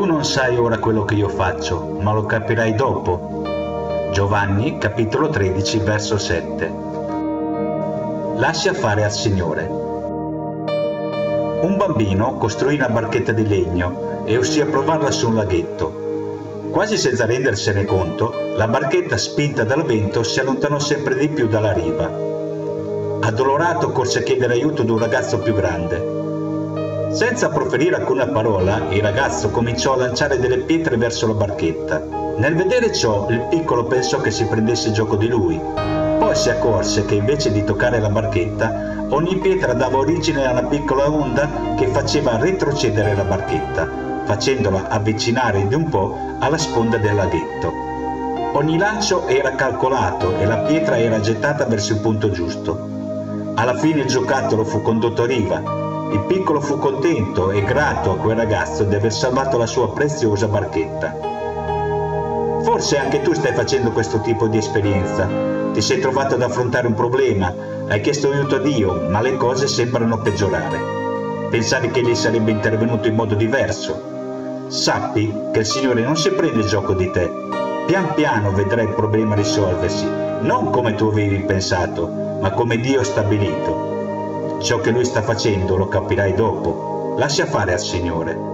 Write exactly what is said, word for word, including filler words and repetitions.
Tu non sai ora quello che io faccio, ma lo capirai dopo. Giovanni, capitolo tredici, verso sette. Lascia fare al Signore. Un bambino costruì una barchetta di legno e uscì a provarla su un laghetto. Quasi senza rendersene conto, la barchetta, spinta dal vento, si allontanò sempre di più dalla riva. Addolorato corse a chiedere aiuto ad un ragazzo più grande. Senza proferire alcuna parola, il ragazzo cominciò a lanciare delle pietre verso la barchetta. Nel vedere ciò, il piccolo pensò che si prendesse gioco di lui. Poi si accorse che invece di toccare la barchetta, ogni pietra dava origine a una piccola onda che faceva retrocedere la barchetta, facendola avvicinare di un po' alla sponda del laghetto. Ogni lancio era calcolato e la pietra era gettata verso il punto giusto. Alla fine il giocattolo fu condotto a riva. Il piccolo fu contento e grato a quel ragazzo di aver salvato la sua preziosa barchetta. Forse anche tu stai facendo questo tipo di esperienza. Ti sei trovato ad affrontare un problema, hai chiesto aiuto a Dio, ma le cose sembrano peggiorare. Pensavi che Egli sarebbe intervenuto in modo diverso. Sappi che il Signore non si prende gioco di te. Pian piano vedrai il problema risolversi, non come tu avevi pensato, ma come Dio ha stabilito. Ciò che Lui sta facendo lo capirai dopo. Lascia fare al Signore.